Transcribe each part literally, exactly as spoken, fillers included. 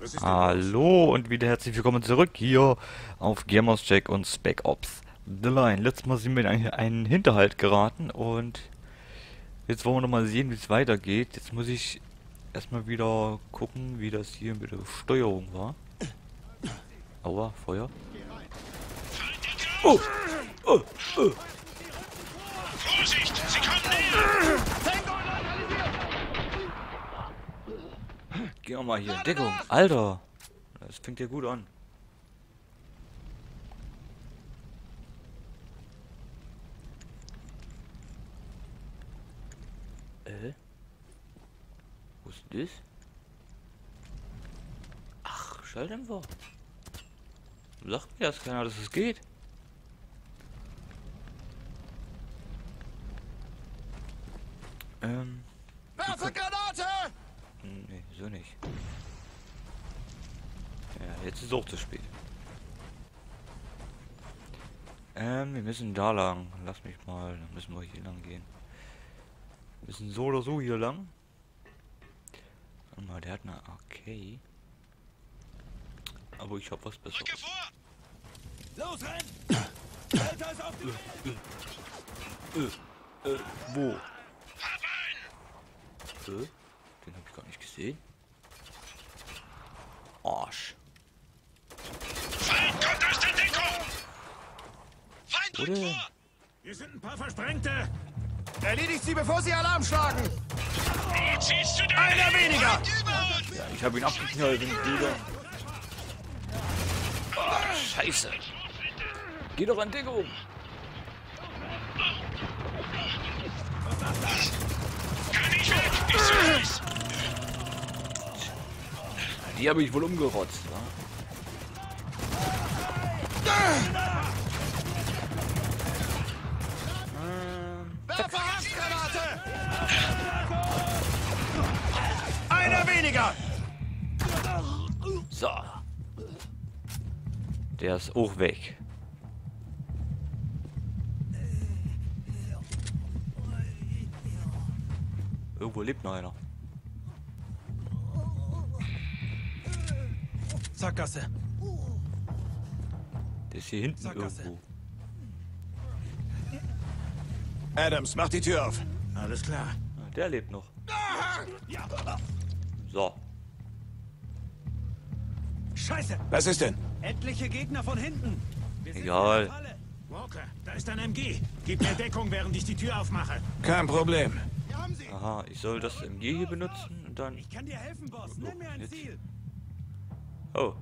Was ist denn los? Hallo und wieder herzlich willkommen zurück hier auf Gamerscheck und Spec Ops The Line. Letztes Mal sind wir in einen, einen Hinterhalt geraten und jetzt wollen wir nochmal sehen, wie es weitergeht. Jetzt muss ich erstmal wieder gucken, wie das hier mit der Steuerung war. Aua, Feuer. Oh! Oh! Oh! Vorsicht! Sie kommen näher! Gehen wir mal hier in Deckung. Alter! Das fängt ja gut an. Äh? Wo ist denn das? Ach, Schalldämpfer. Sagt mir erst keiner, dass es geht. Ähm. Werfe Granate! Nee, so nicht. Ja, jetzt ist es auch zu spät. Ähm, wir müssen da lang. Lass mich mal. Dann müssen wir hier lang gehen. Wir müssen so oder so hier lang. Warte mal, der hat eine A K. Aber ich hab was Besseres. Rücke vor! Los, renn! Delta ist auf dem Äh, äh, wo? Hab einen! Äh, den hab ich gar nicht gesehen. Arsch. Feind kommt aus der Deckung! Feind rückt Oder? vor! Hier sind ein paar Versprengte! Erledigt sie, bevor sie Alarm schlagen! Wie ziehst du den Einer Hebel? weniger! Feind über uns! Ja, ich hab ihn abgeknallt, den Bruder. Ah, scheiße. Geh doch an Deckung. Kann ich weg! Ich suche es! Die habe ich wohl umgerotzt, wa? Ähm, Werfe Haftgranate! Einer weniger! so. Der ist auch weg. Irgendwo lebt noch einer. Sackgasse. Der ist hier hinten Sackgasse. irgendwo. Adams, mach die Tür auf. Alles klar. Ah, der lebt noch. So. Scheiße! Was ist denn? Etliche Gegner von hinten. Wir sind Egal. in der Falle. Walker, da ist ein M G. Gib mir Deckung, während ich die Tür aufmache. Kein Problem. Wir haben sie. Aha, ich soll das M G hier benutzen und dann... Ich kann dir helfen, Boss. Nenn mir ein Jetzt. Ziel. Oh.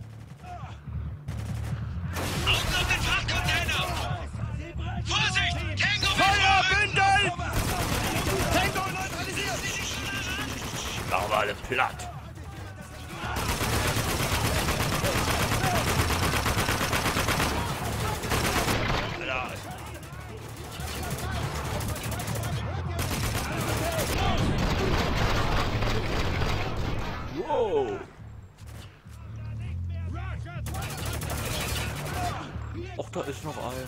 Augen auf den Frachtcontainer! Vorsicht! Tango wird Feuerbündel! Tango neutralisiert. Machen wir alle platt. Alter. Wow. Och, da ist noch einer.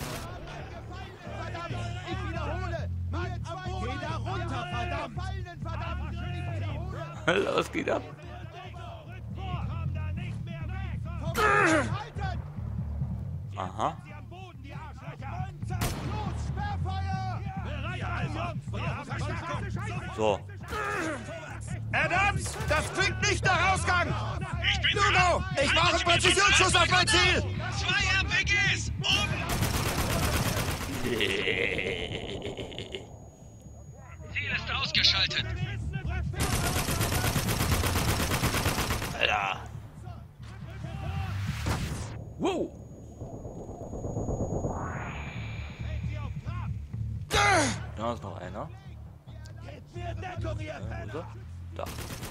Ich wiederhole. Mein zwei. Geh da runter, verdammt. Alter, was geht ab? Aha. So. Adams, das klingt nicht nach Ausgang! Ich bin Nuno, ich brauche Präzisionsschuss auf mein Ziel! Zwei R P Gs! Oben! Ziel ist ausgeschaltet! Alter. Wow. Da ist noch einer. Äh, wo ist er? Da.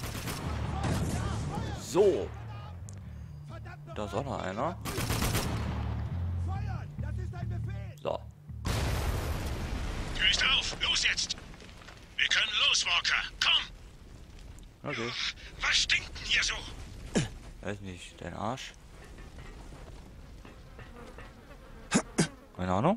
So. Da ist auch noch einer. So. Tür ist auf! Los jetzt! Wir können los, Walker! Komm! Okay. Was stinkt denn hier so? Weiß nicht. Dein Arsch. Keine Ahnung.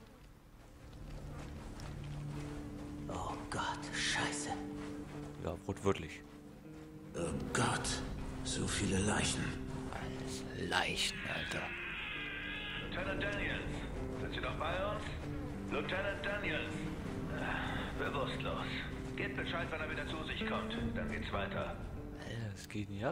Oh Gott, Scheiße. Ja, wortwörtlich. Oh Gott, So viele Leichen. Alles Leichen, Alter. Lieutenant Daniels, sind Sie noch bei uns? Lieutenant Daniels. Ach, bewusstlos. Gebt Bescheid, wenn er wieder zu sich kommt. Dann geht's weiter. Alter, was geht denn hier ab?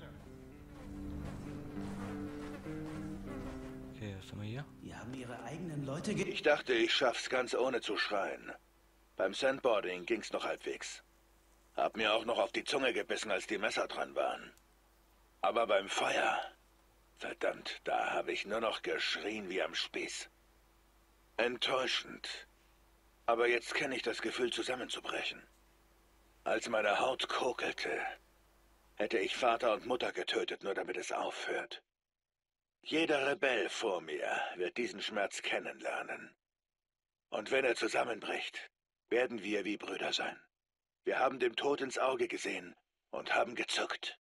Okay, was haben wir hier? Die haben ihre eigenen Leute ge... Ich dachte, ich schaff's ganz ohne zu schreien. Beim Sandboarding ging's noch halbwegs. Hab mir auch noch auf die Zunge gebissen, als die Messer dran waren. Aber beim Feuer... Verdammt, da habe ich nur noch geschrien wie am Spieß. Enttäuschend. Aber jetzt kenne ich das Gefühl, zusammenzubrechen. Als meine Haut kokelte, hätte ich Vater und Mutter getötet, nur damit es aufhört. Jeder Rebell vor mir wird diesen Schmerz kennenlernen. Und wenn er zusammenbricht, werden wir wie Brüder sein. Wir haben dem Tod ins Auge gesehen und haben gezuckt.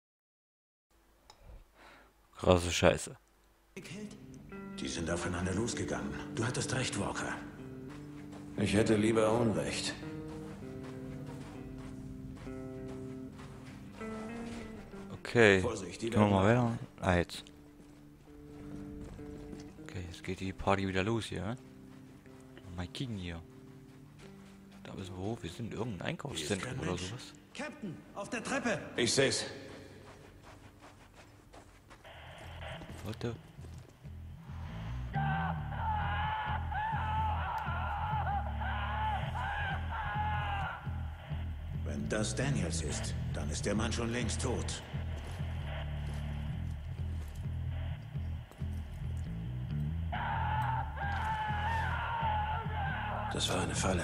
Krasse Scheiße. Die sind aufeinander losgegangen. Du hattest recht, Walker. Ich hätte lieber Unrecht. Okay, Vorsicht, die gehen wir werden mal weiter. Ah, jetzt. Okay, jetzt geht die Party wieder los hier. Ne? Mal kicken hier. Da wissen wir, wo wir sind. Irgendein Einkaufszentrum oder sowas. Captain, auf der Treppe. Ich seh's. Warte. Wenn das Daniels ist, dann ist der Mann schon längst tot. Das war eine Falle.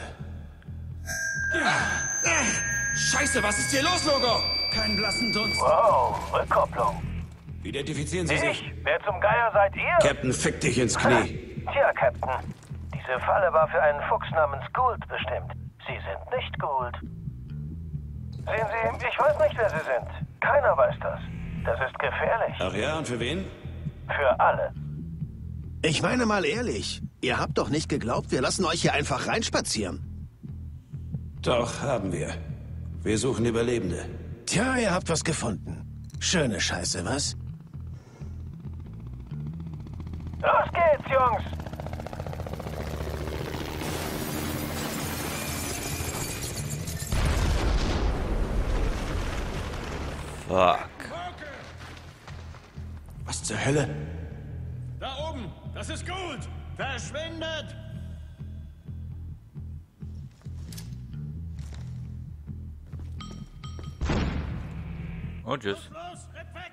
Scheiße, was ist hier los, Logo? Keinen blassen Dunst. Wow, Rückkopplung. Identifizieren Sie sich. Ich? Wer zum Geier seid ihr? Captain, fick dich ins Knie. Tja, Captain. Diese Falle war für einen Fuchs namens Gould bestimmt. Sie sind nicht Gould. Sehen Sie, ich weiß nicht, wer Sie sind. Keiner weiß das. Das ist gefährlich. Ach ja, und für wen? Für alle. Ich meine mal ehrlich, ihr habt doch nicht geglaubt, wir lassen euch hier einfach reinspazieren. Doch, haben wir. Wir suchen Überlebende. Tja, ihr habt was gefunden. Schöne Scheiße, was? Los geht's, Jungs! Fuck. Was zur Hölle? Da oben, das ist gut. Verschwindet! Und tschüss. Los, rennt weg!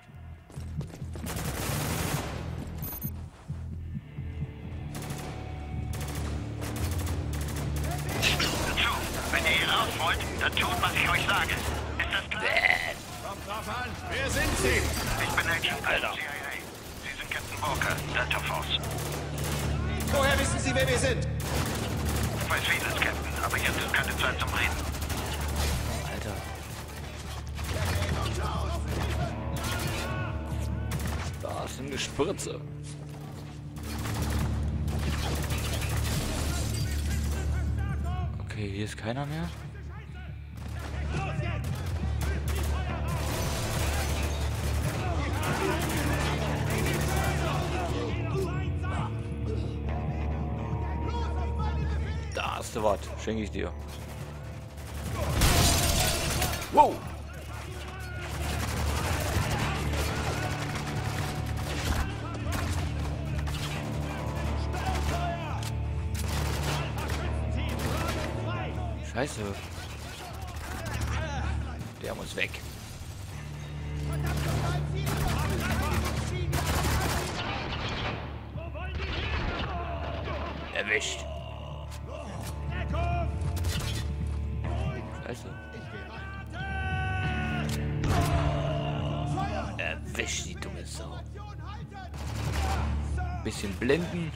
Wenn ihr hier raus wollt, dann tut, was ich euch sage. Ist das klar? Kommt drauf an. Wer sind Sie? Ich bin Agent Alter. C I A. Sie sind Captain Walker, Delta Force. Woher wissen Sie, wer wir sind? Ich weiß vieles, Captain, aber jetzt ist keine Zeit zum Reden. Alter. Da ist eine Spritze. Okay, hier ist keiner mehr. Da hast du was, schenke ich dir. Wow! Scheiße. Der muss weg. Erwischt. Scheiße. Erwischt, die dumme Sau. Bisschen blenden.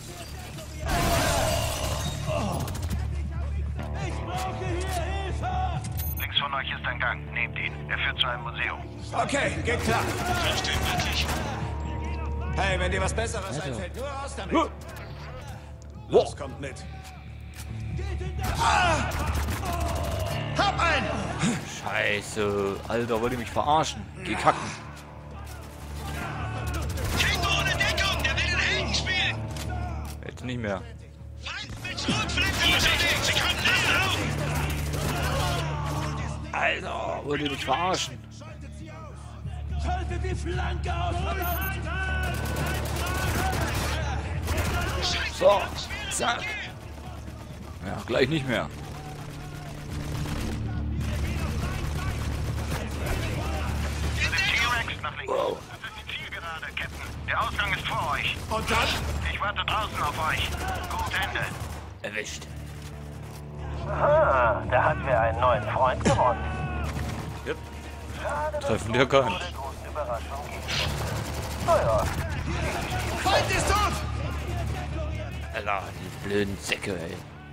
Links von euch ist ein Gang. Nehmt ihn. Er führt zu einem Museum. Okay, geht klar. Verständlich. Hey, wenn dir was Besseres Alter. einfällt, nur raus damit. Huh. Los, kommt mit. Ah! Hab einen! Scheiße. Alter, wollt ihr mich verarschen? Geh kacken. Jetzt nicht mehr. Alter, wollt ihr mich verarschen? Schaltet die Flanke auf! So, zack. Ja, gleich nicht mehr. Wow. Das ist die Zielgerade, Captain. Der Ausgang ist vor euch. Und dann? Ich warte draußen auf euch. Gut Ende. Erwischt. Ah, da hatten wir einen neuen Freund gewonnen. Yep. Schade, Treffen wir gar nicht. große Überraschung gibt. Naja. Feind ist tot! Alter, die blöden Säcke, ey.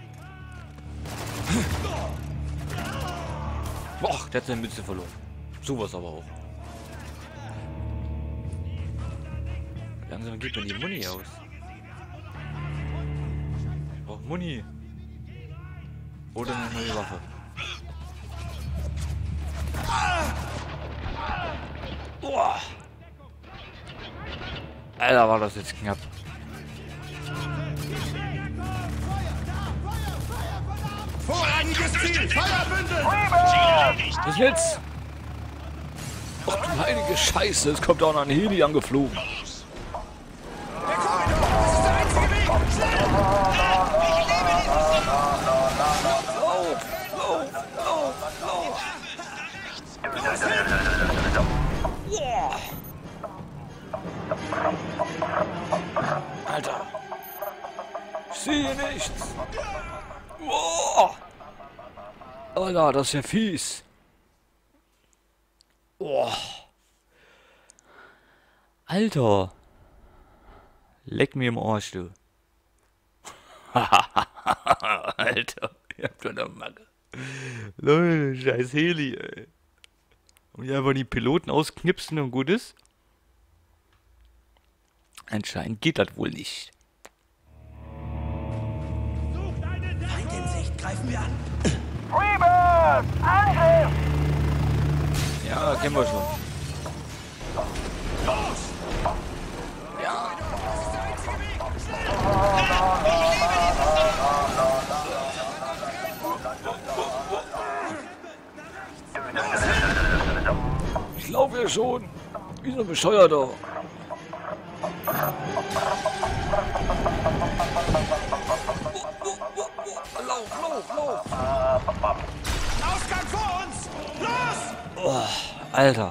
Boah, der hat seine Mütze verloren. Sowas aber auch. Langsam geht mir die Muni aus. Braucht Muni. Oder eine neue Waffe. Boah. Alter, war das jetzt knapp. Vorrangiges Ziel! Feuerbündel! Was jetzt? Ach du heilige Scheiße, es kommt auch noch ein Heli angeflogen. Der Korridor! Das ist der einzige Weg! Schnell! Ich liebe dieses Lauf, lauf, lauf, lauf. Boah. Alter. Ich sehe nichts. Boah. Alter, das ist ja fies. Boah. Alter. Leck mir im Arsch, du. Alter, ihr habt doch eine Macke. Leute, scheiß Heli, ey. Und ja, einfach die Piloten ausknipsen und gut ist. Anscheinend geht das wohl nicht. Feind in Sicht! Greifen wir an! Rebirth! Angriff! Ja, kennen wir schon. Ja. Ich laufe ja schon. Wie so ein Bescheuerter. Lauf, lauf, lauf. Ausgang vor uns! Los! Oh, Alter.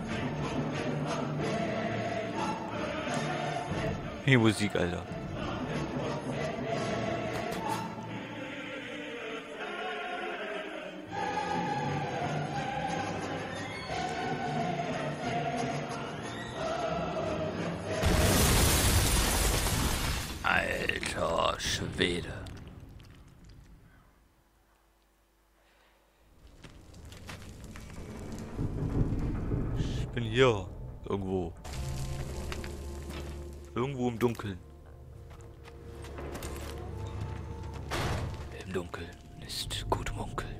Die Musik, Alter. Alter Schwede. Ich bin hier. Irgendwo. Irgendwo im Dunkeln. Im Dunkeln ist gut munkeln.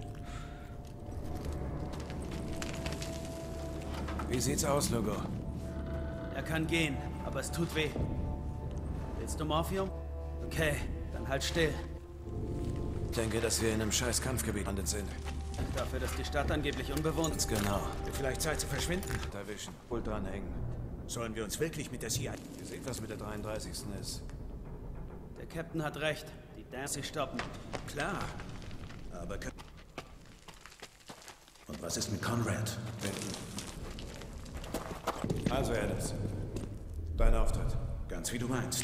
Wie sieht's aus, Logo? Er kann gehen, aber es tut weh. Willst du Morphium? Okay, dann halt still. Ich denke, dass wir in einem scheiß Kampfgebiet gelandet sind. Dafür, dass die Stadt angeblich unbewohnt ist. Ganz genau. Wird vielleicht Zeit zu verschwinden. Erwischen. Wohl dranhängen. Sollen wir uns wirklich mit der C I A... Ihr seht, was mit der dreiunddreißigsten ist. Der Captain hat recht. Die Dance stoppen. Klar. Aber... Und was ist mit Conrad? Also, Adams. Dein Auftritt. Ganz wie du meinst.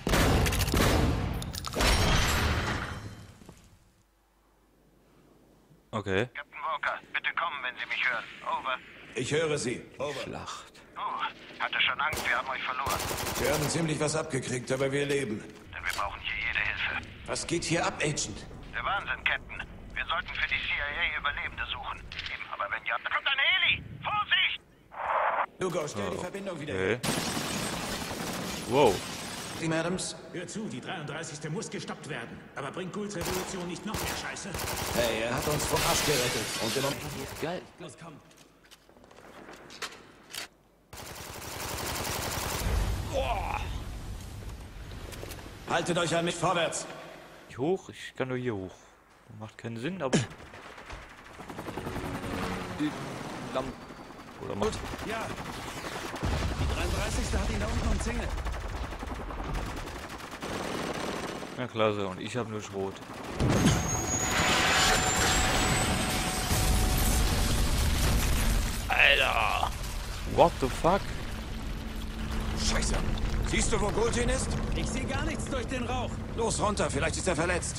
Okay. Captain Walker, bitte kommen, wenn Sie mich hören. Over. Ich höre Sie. Over. Schlacht. Oh, hatte schon Angst, wir haben euch verloren. Wir haben ziemlich was abgekriegt, aber wir leben. Denn wir brauchen hier jede Hilfe. Was geht hier ab, Agent? Der Wahnsinn, Captain. Wir sollten für die C I A Überlebende suchen. Eben, aber wenn ja... Da kommt ein Heli! Vorsicht! Lugo, stell die Verbindung wieder her. Okay. Wow. Team Adams? Hör zu, die dreiunddreißigste muss gestoppt werden. Aber bringt Ghouls Revolution nicht noch mehr Scheiße? Hey, er hat uns vom Arsch gerettet. Und immer... Geil. Los, komm. Haltet euch an mich vorwärts. Nicht hoch? Ich kann nur hier hoch. Macht keinen Sinn, aber... Die Lampe... Oder macht... Ja. Die dreiunddreißigste hat ihn da unten umzingelt. Ja, klasse. Und ich habe nur Schrot. Alter! What the fuck? Scheiße. Siehst du, wo Gultin ist? Ich sehe gar nichts durch den Rauch. Los, runter. Vielleicht ist er verletzt.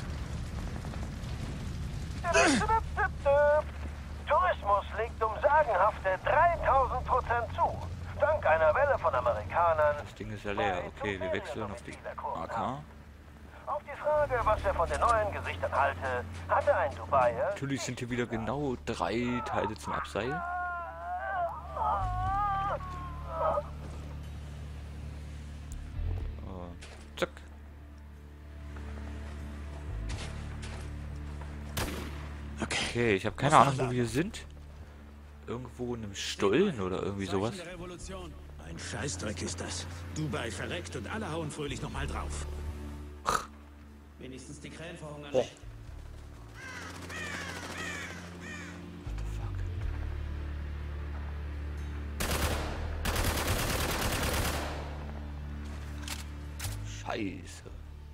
Tourismus legt um sagenhafte dreitausend Prozent zu. Dank einer Welle von Amerikanern. Das Ding ist ja leer. Okay, wir wechseln auf die A K. Auf die Frage, was er von den neuen Gesichtern halte, hatte ein Dubaier... Natürlich sind hier wieder genau drei Teile zum Abseilen. Oh, zack. Okay, ich habe keine Ahnung, wo wir sind. Irgendwo in einem Stollen oder irgendwie sowas. Ein Scheißdreck ist das. Dubai verreckt und alle hauen fröhlich nochmal drauf. Wenigstens die Krähen verhungern oh. nicht. Scheiße.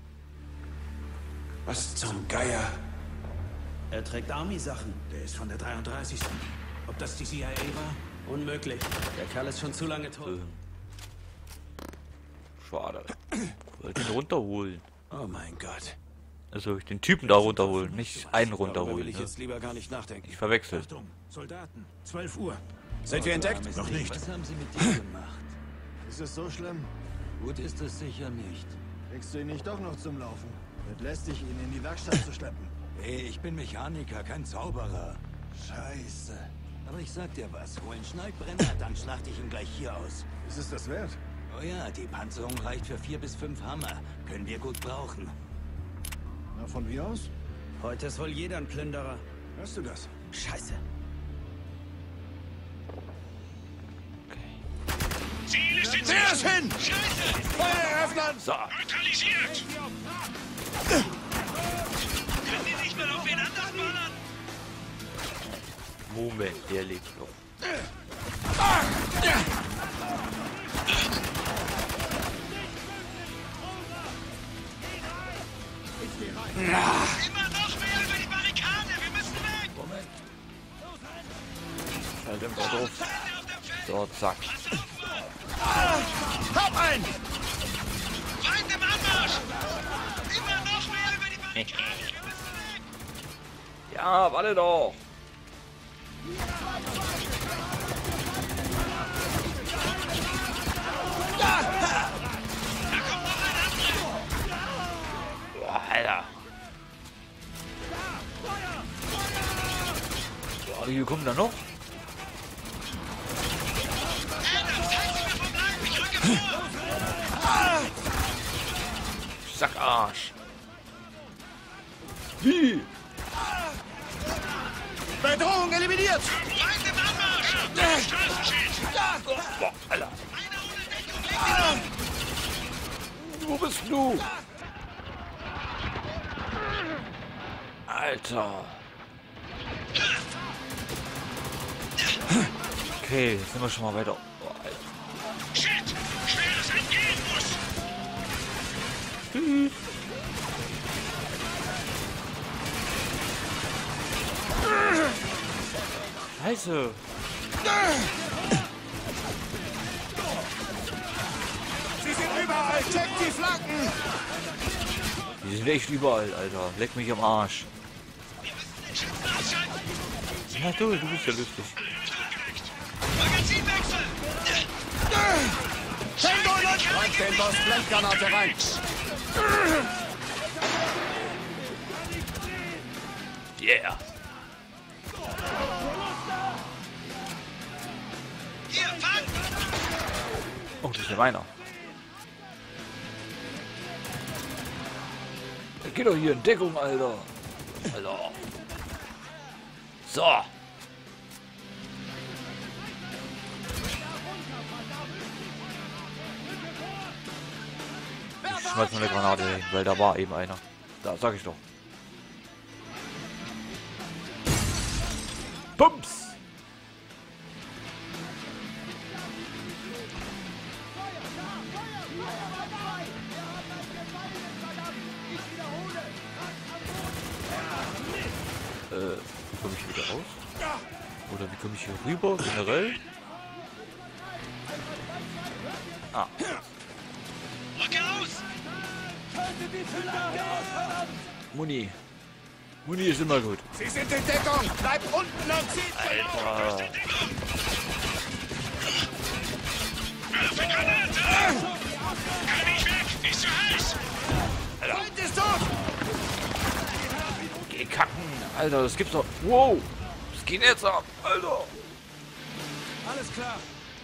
Was zum Geier? Er trägt Army-Sachen. Der ist von der dreiunddreißigsten Ob das die C I A war? Unmöglich. Der Kerl ist schon zu lange tot. Ähm. Schade. Ich wollte ihn runterholen. Oh mein Gott. Also ich den Typen da runterholen, nicht einen Darüber runterholen. will ich Ne? jetzt lieber gar nicht nachdenken. Ich verwechsel. Achtung, Soldaten, zwölf Uhr. Sind wir entdeckt? Noch nicht. Was haben Sie mit dir gemacht? Ist es so schlimm? Gut ist es sicher nicht. Kriegst du ihn nicht doch noch zum Laufen? Wird lästig, ihn in die Werkstatt zu schleppen. Hey, ich bin Mechaniker, kein Zauberer. Scheiße. Aber ich sag dir was, hol einen Schneidbrenner, dann schlachte ich ihn gleich hier aus. Ist es das wert? Oh ja, die Panzerung reicht für vier bis fünf Hammer. Können wir gut brauchen. Na, von wie aus? Heute ist wohl jeder ein Plünderer. Hörst du das? Scheiße. Ziel ist in Sehr hin! Scheiße! Feuer eröffnen! So. Neutralisiert! Können die nicht mal auf wen anders ballern? Moment, der lebt noch. Immer noch mehr über die Barrikade! Wir müssen weg! Moment. Halt einfach drauf. So, zack. Hab einen! Feind im Anmarsch! Immer noch mehr über die Barrikade! Wir müssen weg! Ja, warte doch. Da kommt noch ein anderer! Boah, Alter. Boah, wie kommen da noch? Sackarsch. Wie? Bedrohung eliminiert! Feind im Anmarsch! Straßenschild! Boah, Alter. Einer ohne Deckung! Leg ihn Wo bist du? Alter. Okay, jetzt sind wir schon mal weiter. Oh, Alter. Shit! Schweres entgehen muss! Hm. Scheiße. Sie sind überall! Checkt die Flanken! Die sind echt überall, Alter. Leck mich am Arsch. Ja, du, du bist ja lustig. Magazinwechsel! Räumt den Boss Blendgranate rein! Yeah. Hier, fang! Oh, das ist ja meiner. Der geht doch hier in Deckung, Alter. Alter. So. schmeiß mal eine Granate hin, weil da war eben einer. Da, sag ich doch. Bums! Äh, wie komme ich wieder raus? Oder wie komme ich hier rüber, generell? Ah. Muni. Muni ist immer gut. Sie sind in Deckung! Bleibt unten und zieht! Alter! Werfe Granate! Kann ich weg! Nicht zu heiß! Feind ist tot! Geh kacken! Alter, das gibt's doch. Wow! Das geht jetzt ab! Alter! Alles klar.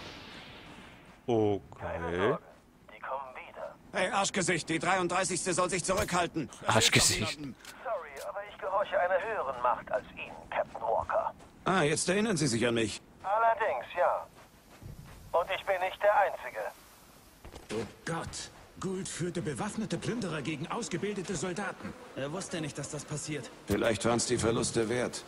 Okay. Die kommen wieder. Hey, Arschgesicht, die dreiunddreißigste soll sich zurückhalten. Arschgesicht. Sorry, aber ich gehorche einer höheren Macht als Ihnen, Captain Walker. Ah, jetzt erinnern Sie sich an mich. Allerdings, ja. Und ich bin nicht der Einzige. Oh Gott. Gould führte bewaffnete Plünderer gegen ausgebildete Soldaten. Er wusste nicht, dass das passiert. Vielleicht waren es die Verluste wert.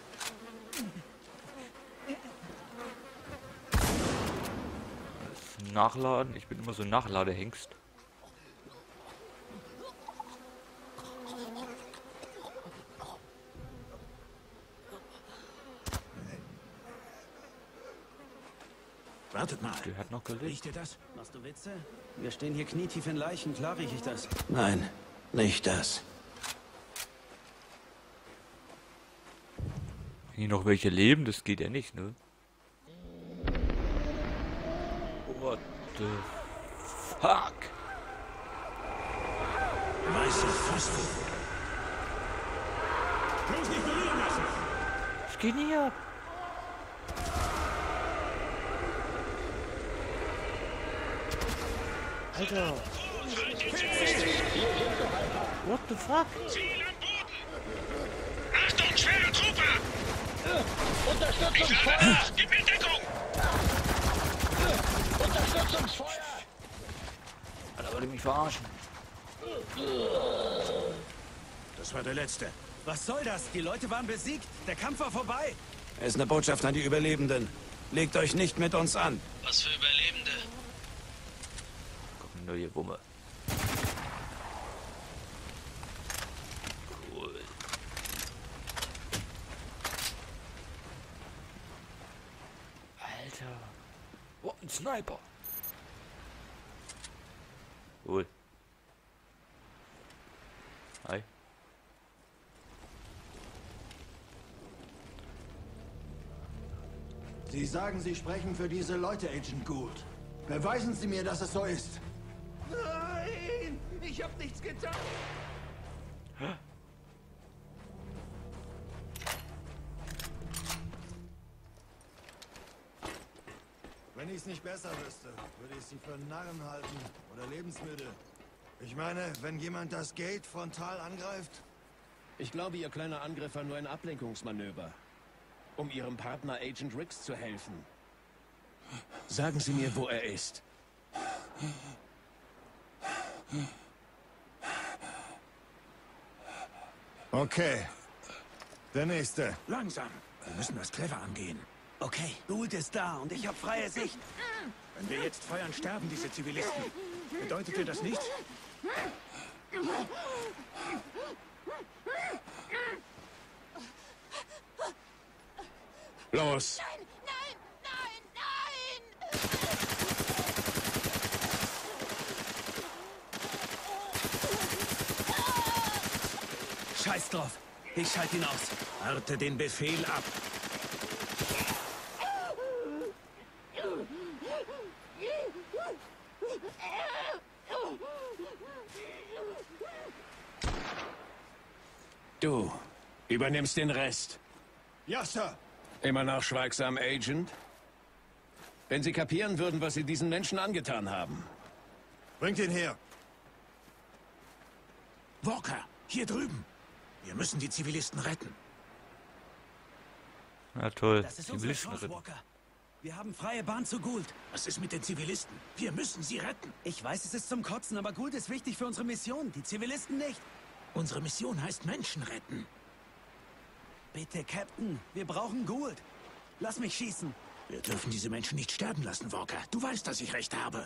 Nachladen. Ich bin immer so ein Nachladehengst. Wartet mal. Der hat noch gelegt. Riecht ihr das? Machst du Witze? Wir stehen hier knietief in Leichen. Klar rieche ich das. Nein, nicht das. Hier noch welche leben, das geht ja nicht, ne? What the fuck? Weiße Phosphor. Bloß nicht berühren lassen. Was geht denn hier ab? Alter. What the fuck? Ziel am Boden! Achtung, schwere Truppe! Unterstützungsfeuer! Gib mir Deckung! Unterstützungsfeuer! Alter, wollt ihr mich verarschen? Das war der letzte. Was soll das? Die Leute waren besiegt. Der Kampf war vorbei. Es ist eine Botschaft an die Überlebenden. Legt euch nicht mit uns an. Was für Überlebende? Komm, neue Wumme. Cool. Alter. Oh, ein Sniper. Cool. Hi. Sie sagen, Sie sprechen für diese Leute, Agent Gould. Beweisen Sie mir, dass es so ist. Nein! Ich hab nichts getan! Wenn ich es nicht besser wüsste, würde ich Sie für Narren halten oder lebensmüde. Ich meine, wenn jemand das Gate frontal angreift... Ich glaube, Ihr kleiner Angriff war nur ein Ablenkungsmanöver, um Ihrem Partner Agent Ricks zu helfen. Sagen Sie mir, wo er ist. Okay. Der nächste. Langsam. Wir müssen das clever angehen. Okay, Gould ist da und ich habe freie Sicht. Wenn wir jetzt feuern, sterben diese Zivilisten. Bedeutet dir das nicht? Los! Nein, nein, nein, nein! Scheiß drauf. Ich schalte ihn aus. Warte den Befehl ab. Du übernimmst den Rest. Ja, Sir. Immer noch schweigsam, Agent? Wenn Sie kapieren würden, was Sie diesen Menschen angetan haben. Bringt ihn her. Walker, hier drüben. Wir müssen die Zivilisten retten. Ja, toll. Das ist Die unsere Listen Chance, retten. Walker. Wir haben freie Bahn zu Gould. Was ist mit den Zivilisten? Wir müssen sie retten. Ich weiß, es ist zum Kotzen, aber Gould ist wichtig für unsere Mission. Die Zivilisten nicht. Unsere Mission heißt Menschen retten. Bitte, Captain. Wir brauchen Gould. Lass mich schießen. Wir dürfen diese Menschen nicht sterben lassen, Walker. Du weißt, dass ich recht habe.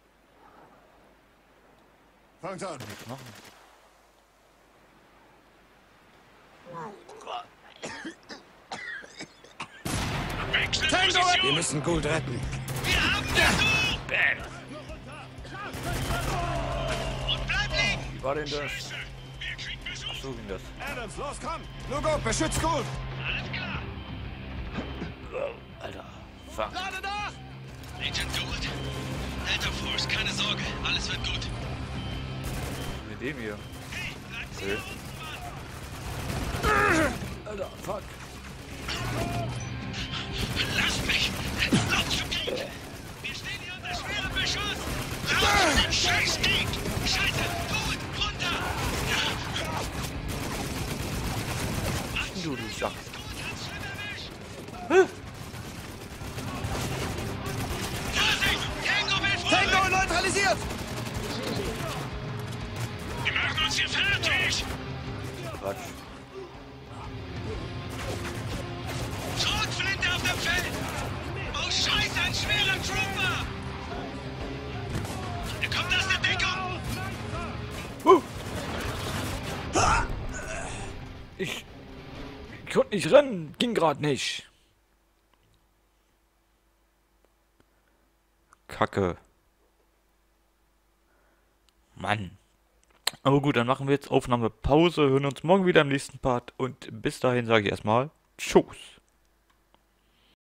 Fangt an. Wir müssen Gould retten. Wir haben den Bam. Und bleib liegen! Wie war denn das? Ach so ging das. Adams, los, komm! Lugo, beschützt Gould! Alles klar! Alter, fuck. Lade nach! Agent Gould? Delta Force, keine Sorge, alles wird gut. Mit dem hier. Hey, bleiben Sie Okay. da unten, Mann! Alter, fuck. Lass mich! Lauf zu Geek! Wir stehen hier unter schwerem Beschuss! Raus mit dem scheiß Geek! Scheiße! Gould! Runter! Du, du Sack. Gould hat's schlimm erwischt! Hä? Vorsicht! Tango will vor! Tango neutralisiert! Wir machen uns hier fertig! Quatsch. Schrotflinte auf dem Feld! Oh Scheiße, ein schwerer Trooper! Er kommt aus der Deckung! Uh. Ich, ich konnte nicht rennen, ging gerade nicht. Kacke. Mann. Aber gut, dann machen wir jetzt Aufnahmepause, hören uns morgen wieder im nächsten Part und bis dahin sage ich erstmal Tschüss.